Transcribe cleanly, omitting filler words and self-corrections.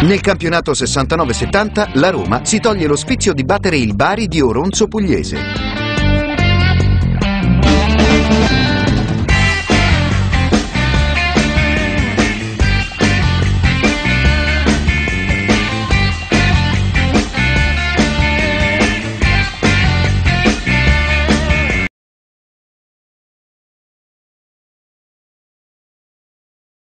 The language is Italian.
Nel campionato 69-70 la Roma si toglie lo sfizio di battere il Bari di Oronzo Pugliese.